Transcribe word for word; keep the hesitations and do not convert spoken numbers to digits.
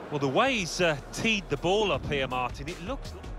Well, the way he's uh, teed the ball up here, Martin, it looks